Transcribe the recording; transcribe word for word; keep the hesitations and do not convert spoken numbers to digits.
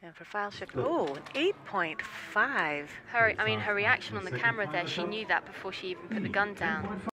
And for Pfeilshcifter, oh, an eight point five. Her, I mean, her reaction on the camera there, she knew that before she even put the gun down.